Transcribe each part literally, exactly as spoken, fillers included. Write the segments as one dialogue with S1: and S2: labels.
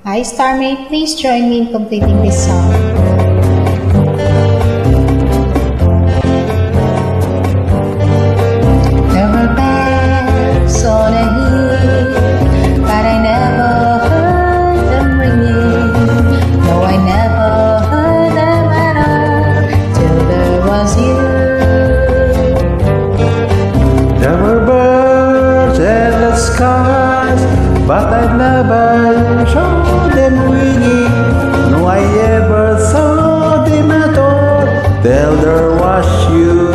S1: Hi Starmate, please join me in completing this song. There were bells on a hill, but I never heard them ringing. No, I never heard them at all, till there was you.
S2: There were birds in the skies, but I never saw them winging. No, I ever saw them at all, till there was you.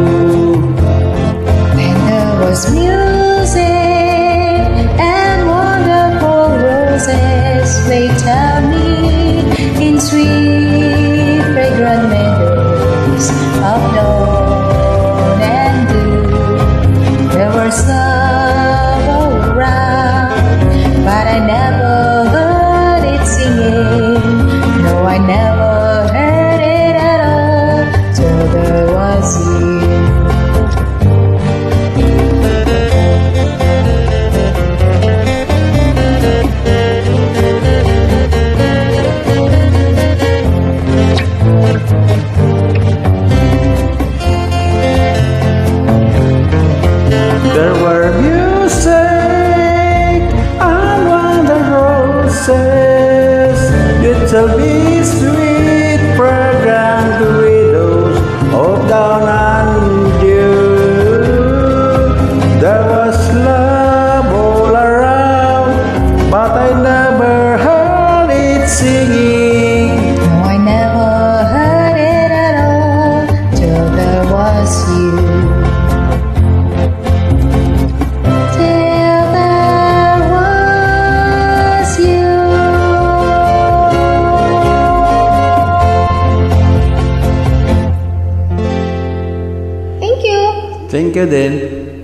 S1: When there was music and wonderful roses played tell me in sweet fragrant meadows of dawn and dew. There was love all around, but I never heard it singing. No, I never heard it at all, till there was you.
S2: There were music and wonder roses, little be sweet, fragrant widows of down and dew. There was love all around, but I never heard it singing.
S1: No, I never heard it at all, till there was you. Till there was you. Thank you.
S2: Thank you then.